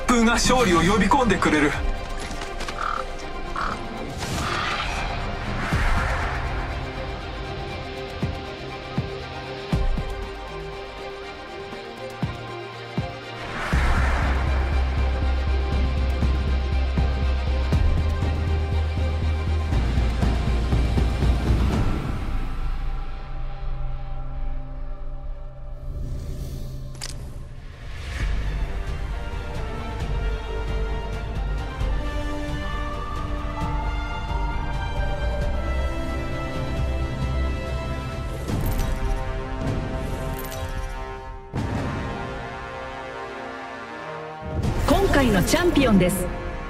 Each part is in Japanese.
風が勝利を呼び込んでくれる。 今回のチャンピオンです。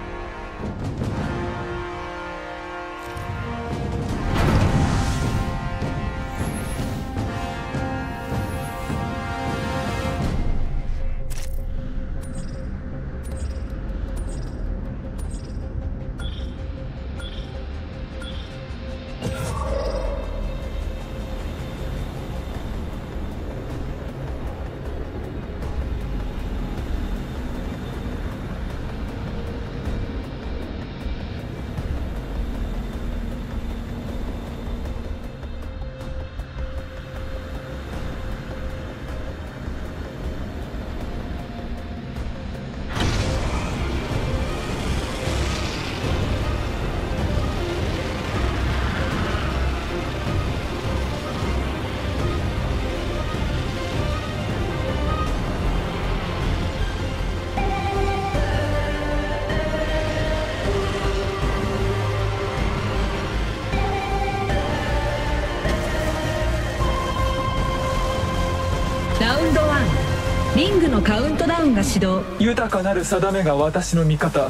ラウンド1、リングのカウントダウンが始動。 豊かなる定めが私の味方。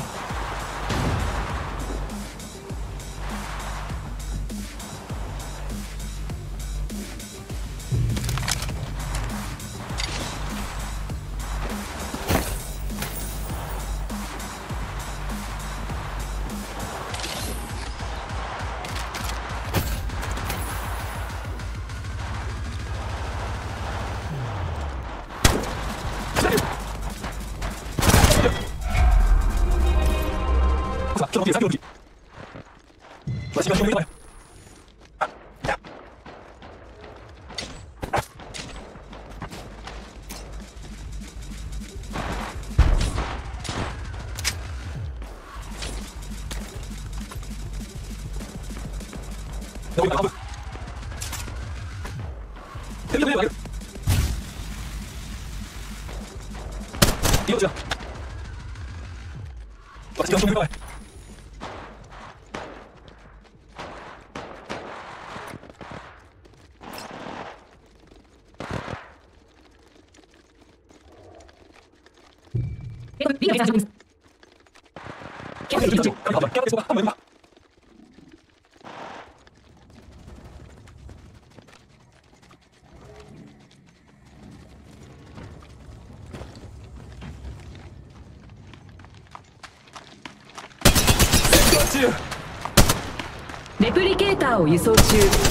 レプリケーターを輸送中。 上空にレプリケ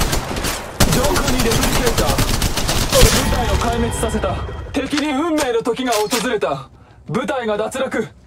ーター。部隊を壊滅させた。敵に運命の時が訪れた。部隊が脱落。